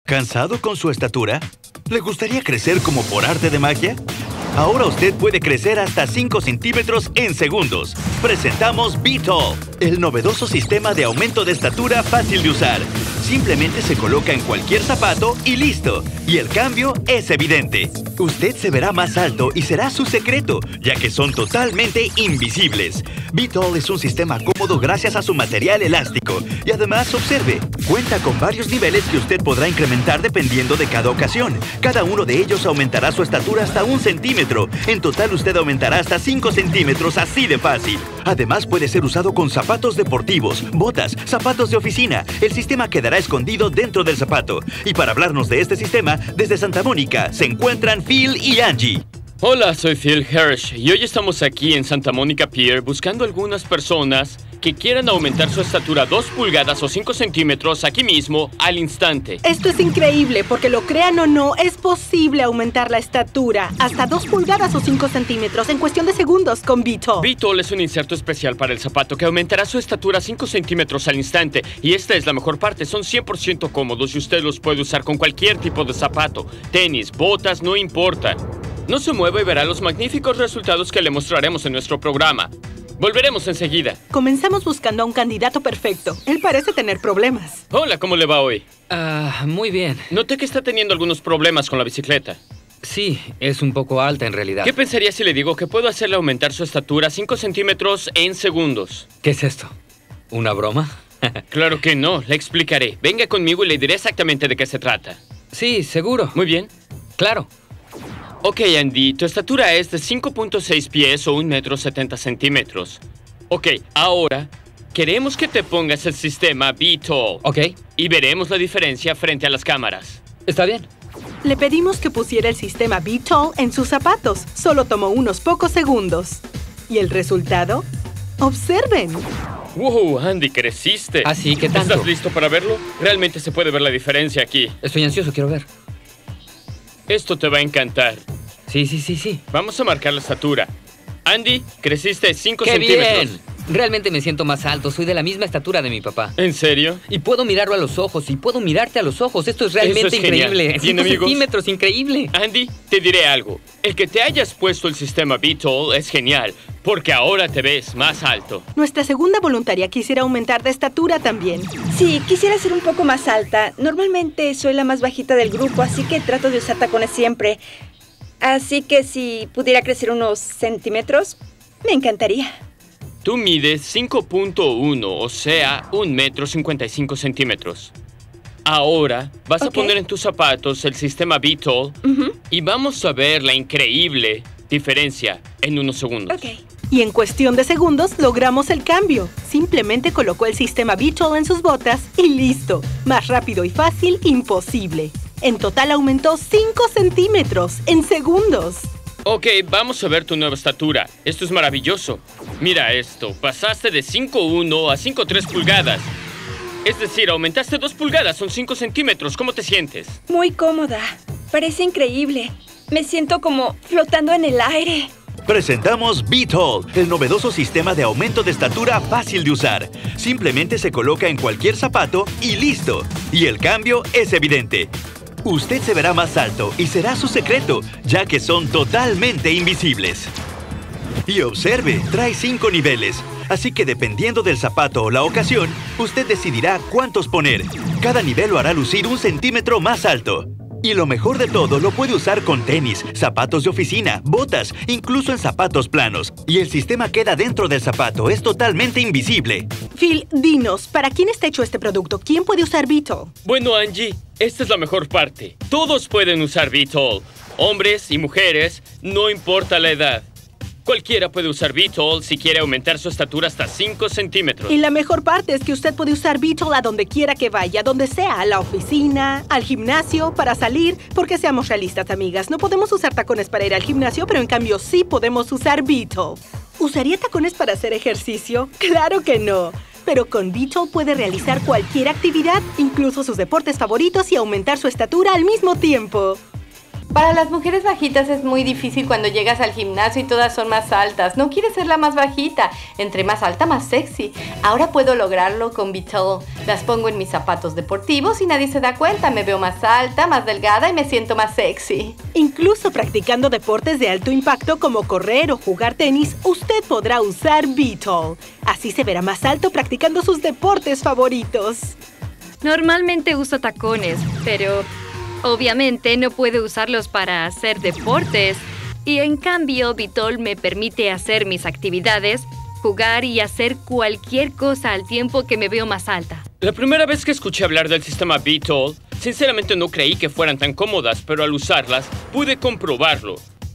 ¿Cansado con su estatura? ¿Le gustaría crecer como por arte de magia? Ahora usted puede crecer hasta 5 centímetros en segundos. Presentamos B-Tall, el novedoso sistema de aumento de estatura fácil de usar. Simplemente se coloca en cualquier zapato y listo. Y el cambio es evidente. Usted se verá más alto y será su secreto, ya que son totalmente invisibles. B-Tall es un sistema cómodo gracias a su material elástico. Y además, observe, cuenta con varios niveles que usted podrá incrementar dependiendo de cada ocasión. Cada uno de ellos aumentará su estatura hasta 1 centímetro. En total, usted aumentará hasta 5 centímetros así de fácil. Además, puede ser usado con zapatos deportivos, botas, zapatos de oficina. El sistema quedará escondido dentro del zapato. Y para hablarnos de este sistema, desde Santa Mónica se encuentran Phil y Angie. Hola, soy Phil Hirsch y hoy estamos aquí en Santa Mónica Pier buscando algunas personas que quieran aumentar su estatura 2 pulgadas o 5 centímetros aquí mismo al instante. Esto es increíble porque lo crean o no, es posible aumentar la estatura hasta 2 pulgadas o 5 centímetros en cuestión de segundos con B-Tall. B-Tall es un inserto especial para el zapato que aumentará su estatura 5 centímetros al instante y esta es la mejor parte, son 100% cómodos y usted los puede usar con cualquier tipo de zapato, tenis, botas, no importa. No se mueva y verá los magníficos resultados que le mostraremos en nuestro programa. Volveremos enseguida. Comenzamos buscando a un candidato perfecto. Él parece tener problemas. Hola, ¿cómo le va hoy? Muy bien. Noté que está teniendo algunos problemas con la bicicleta. Sí, es un poco alta en realidad. ¿Qué pensaría si le digo que puedo hacerle aumentar su estatura 5 centímetros en segundos? ¿Qué es esto? ¿Una broma? Claro que no, le explicaré. Venga conmigo y le diré exactamente de qué se trata. Sí, seguro. Muy bien. Claro. Ok, Andy, tu estatura es de 5.6 pies o 1,70 centímetros. Ok, ahora queremos que te pongas el sistema B-Tall. Ok. Y veremos la diferencia frente a las cámaras. Está bien. Le pedimos que pusiera el sistema B-Tall en sus zapatos. Solo tomó unos pocos segundos. ¿Y el resultado? ¡Observen! ¡Wow, Andy, creciste! ¿Así? ¿Qué tanto? ¿Estás listo para verlo? Realmente se puede ver la diferencia aquí. Estoy ansioso, quiero ver. Esto te va a encantar. Sí. Vamos a marcar la estatura. Andy, creciste 5 ¡Qué centímetros. bien! Realmente me siento más alto. Soy de la misma estatura de mi papá. ¿En serio? Y puedo mirarlo a los ojos. Y puedo mirarte a los ojos. Esto es realmente Eso es genial. increíble. ¿Bien, 5 amigos? centímetros, increíble. Andy, te diré algo. El que te hayas puesto el sistema B-Tall es genial, porque ahora te ves más alto. Nuestra segunda voluntaria quisiera aumentar de estatura también. Sí, quisiera ser un poco más alta. Normalmente soy la más bajita del grupo, así que trato de usar tacones siempre. Así que si pudiera crecer unos centímetros, me encantaría. Tú mides 5.1, o sea, 1,55 centímetros. Ahora vas a poner en tus zapatos el sistema B-Tall y vamos a ver la increíble diferencia en unos segundos. Ok. Y en cuestión de segundos logramos el cambio. Simplemente colocó el sistema B-Tall en sus botas y listo. Más rápido y fácil, imposible. En total aumentó 5 centímetros en segundos. Ok, vamos a ver tu nueva estatura. Esto es maravilloso. Mira esto, pasaste de 5.1 a 5.3 pulgadas. Es decir, aumentaste 2 pulgadas, son 5 centímetros. ¿Cómo te sientes? Muy cómoda. Parece increíble. Me siento como flotando en el aire. Presentamos B-Tall, el novedoso sistema de aumento de estatura fácil de usar. Simplemente se coloca en cualquier zapato y listo. Y el cambio es evidente. Usted se verá más alto y será su secreto, ya que son totalmente invisibles. Y observe, trae 5 niveles. Así que dependiendo del zapato o la ocasión, usted decidirá cuántos poner. Cada nivel lo hará lucir 1 centímetro más alto. Y lo mejor de todo, lo puede usar con tenis, zapatos de oficina, botas, incluso en zapatos planos. Y el sistema queda dentro del zapato, es totalmente invisible. Phil, dinos, ¿para quién está hecho este producto? ¿Quién puede usar B-Tall? Bueno, Angie, esta es la mejor parte. Todos pueden usar B-Tall. Hombres y mujeres, no importa la edad. Cualquiera puede usar B-Tall si quiere aumentar su estatura hasta 5 centímetros. Y la mejor parte es que usted puede usar B-Tall a donde quiera que vaya, donde sea, a la oficina, al gimnasio, para salir, porque seamos realistas, amigas. No podemos usar tacones para ir al gimnasio, pero en cambio sí podemos usar B-Tall. ¿Usaría tacones para hacer ejercicio? ¡Claro que no! Pero con B-Tall puede realizar cualquier actividad, incluso sus deportes favoritos y aumentar su estatura al mismo tiempo. Para las mujeres bajitas es muy difícil cuando llegas al gimnasio y todas son más altas. No quieres ser la más bajita. Entre más alta, más sexy. Ahora puedo lograrlo con Beetle. Las pongo en mis zapatos deportivos y nadie se da cuenta. Me veo más alta, más delgada y me siento más sexy. Incluso practicando deportes de alto impacto como correr o jugar tenis, usted podrá usar Beetle. Así se verá más alto practicando sus deportes favoritos. Normalmente uso tacones, pero obviamente no puedo usarlos para hacer deportes. Y en cambio, Beetle me permite hacer mis actividades, jugar y hacer cualquier cosa al tiempo que me veo más alta. La primera vez que escuché hablar del sistema Beetle, sinceramente no creí que fueran tan cómodas, pero al usarlas pude comprobarlo.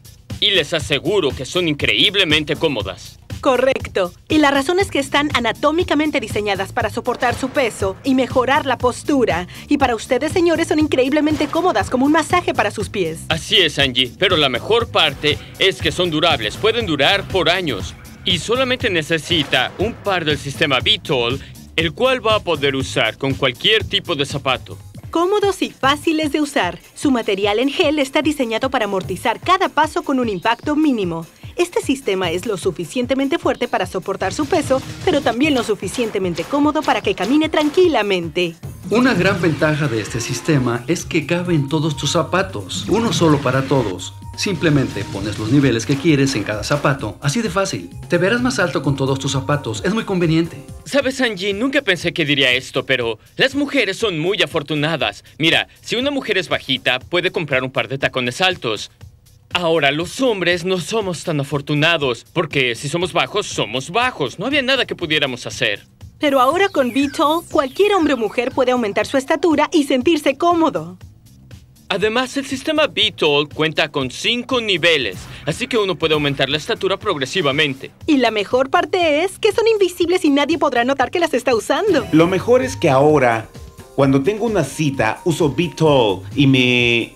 Y les aseguro que son increíblemente cómodas. Correcto. Y la razón es que están anatómicamente diseñadas para soportar su peso y mejorar la postura. Y para ustedes, señores, son increíblemente cómodas, como un masaje para sus pies. Así es, Angie. Pero la mejor parte es que son durables. Pueden durar por años. Y solamente necesita un par del sistema Beetle, el cual va a poder usar con cualquier tipo de zapato. Cómodos y fáciles de usar. Su material en gel está diseñado para amortizar cada paso con un impacto mínimo. Este sistema es lo suficientemente fuerte para soportar su peso, pero también lo suficientemente cómodo para que camine tranquilamente. Una gran ventaja de este sistema es que cabe en todos tus zapatos, uno solo para todos. Simplemente pones los niveles que quieres en cada zapato, así de fácil. Te verás más alto con todos tus zapatos, es muy conveniente. ¿Sabes, Angie? Nunca pensé que diría esto, pero las mujeres son muy afortunadas. Mira, si una mujer es bajita, puede comprar un par de tacones altos. Ahora, los hombres no somos tan afortunados, porque si somos bajos. No había nada que pudiéramos hacer. Pero ahora con Beetle, cualquier hombre o mujer puede aumentar su estatura y sentirse cómodo. Además, el sistema Beetle cuenta con 5 niveles, así que uno puede aumentar la estatura progresivamente. Y la mejor parte es que son invisibles y nadie podrá notar que las está usando. Lo mejor es que ahora, cuando tengo una cita, uso Beetle y me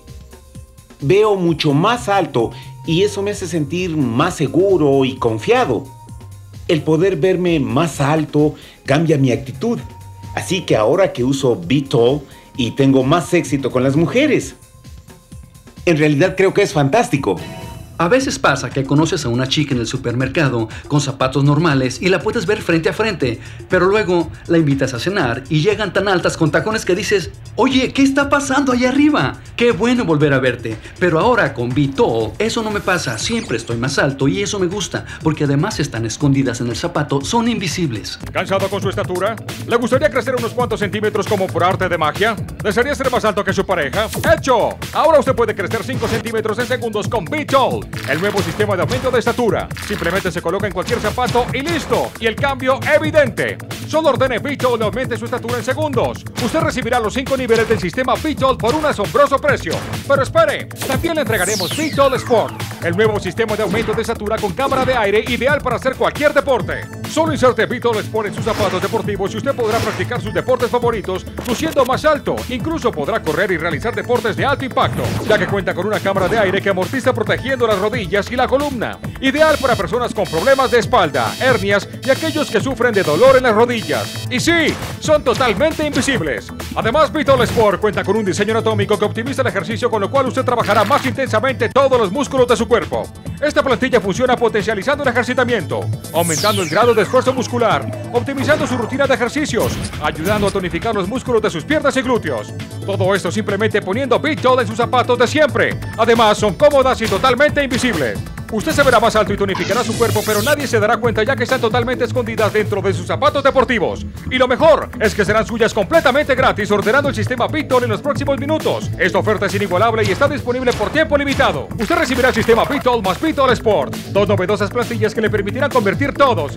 veo mucho más alto y eso me hace sentir más seguro y confiado. El poder verme más alto cambia mi actitud. Así que ahora que uso Beetle y tengo más éxito con las mujeres, en realidad creo que es fantástico. A veces pasa que conoces a una chica en el supermercado con zapatos normales y la puedes ver frente a frente, pero luego la invitas a cenar y llegan tan altas con tacones que dices, oye, ¿qué está pasando allá arriba? Qué bueno volver a verte. Pero ahora con Beetle eso no me pasa, siempre estoy más alto y eso me gusta, porque además están escondidas en el zapato, son invisibles. ¿Cansado con su estatura? ¿Le gustaría crecer unos cuantos centímetros como por arte de magia? ¿Desearía ser más alto que su pareja? ¡Hecho! Ahora usted puede crecer 5 centímetros en segundos con Beetle. El nuevo sistema de aumento de estatura. Simplemente se coloca en cualquier zapato y listo. Y el cambio evidente. Solo ordene Beetle y aumente su estatura en segundos. Usted recibirá los 5 niveles del sistema Beetle por un asombroso precio. Pero espere, también le entregaremos Beetle Sport, el nuevo sistema de aumento de estatura con cámara de aire ideal para hacer cualquier deporte. Solo inserte Beetle Sport en sus zapatos deportivos y usted podrá practicar sus deportes favoritos luciendo más alto. Incluso podrá correr y realizar deportes de alto impacto, ya que cuenta con una cámara de aire que amortiza protegiendo las rodillas y la columna. Ideal para personas con problemas de espalda, hernias y aquellos que sufren de dolor en las rodillas. Y sí, son totalmente invisibles. Además, Beetle Sport cuenta con un diseño anatómico que optimiza el ejercicio, con lo cual usted trabajará más intensamente todos los músculos de su cuerpo. Esta plantilla funciona potencializando el ejercitamiento, aumentando el grado de esfuerzo muscular, optimizando su rutina de ejercicios, ayudando a tonificar los músculos de sus piernas y glúteos. Todo esto simplemente poniendo Beetle en sus zapatos de siempre. Además, son cómodas y totalmente invisibles. Usted se verá más alto y tonificará su cuerpo, pero nadie se dará cuenta ya que están totalmente escondidas dentro de sus zapatos deportivos. Y lo mejor es que serán suyas completamente gratis ordenando el sistema Beetle en los próximos minutos. Esta oferta es inigualable y está disponible por tiempo limitado. Usted recibirá el sistema Beetle más Beetle Sport, 2 novedosas plantillas que le permitirán convertir todos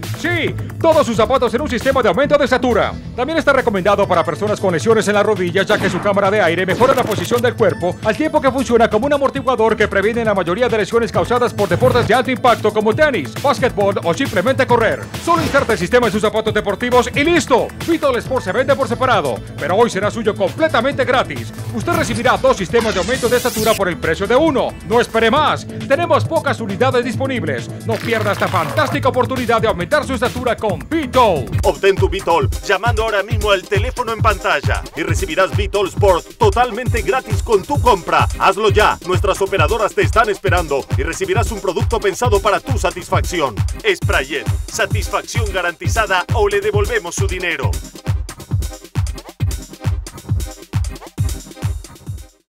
sus zapatos en un sistema de aumento de estatura. También está recomendado para personas con lesiones en las rodillas, ya que su cámara de aire mejora la posición del cuerpo al tiempo que funciona como un amortiguador que previene la mayoría de lesiones causadas por deportes deportes de alto impacto como tenis, básquetbol o simplemente correr. Solo inserte el sistema en sus zapatos deportivos y ¡listo! Vitol Sport se vende por separado, pero hoy será suyo completamente gratis. Usted recibirá 2 sistemas de aumento de estatura por el precio de uno. No espere más. Tenemos pocas unidades disponibles. No pierda esta fantástica oportunidad de aumentar su estatura con Vitol. Obtén tu Vitol llamando ahora mismo al teléfono en pantalla y recibirás Vitol Sport totalmente gratis con tu compra. Hazlo ya. Nuestras operadoras te están esperando y recibirás un producto pensado para tu satisfacción. Sprayet, satisfacción garantizada o le devolvemos su dinero.